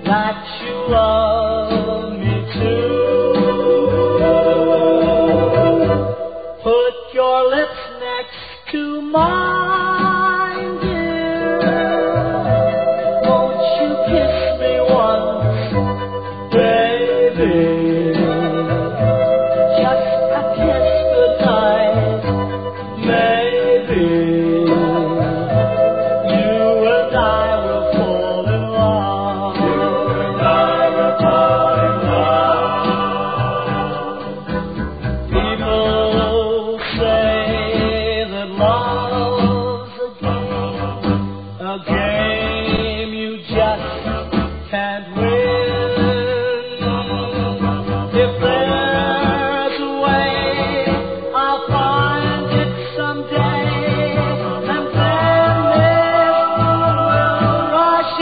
that you love me too. Put your lips next to mine, dear. Won't you kiss me once, baby? Just a kiss goodnight, maybe. You and I will fall in love. You and I will fall in love. People say that love's a game you just can't win. If there's a way, I'll find it someday, and then this will rush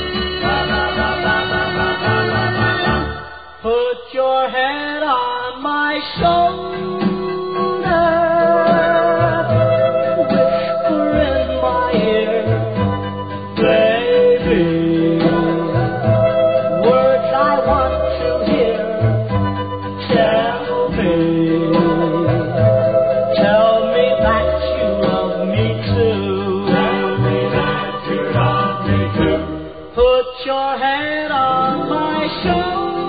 in. Put your head on my shoulder, whisper in my ear, baby, words I want to hear. Tell me that you love me too. Tell me that you love me too. Put your head on my shoulder.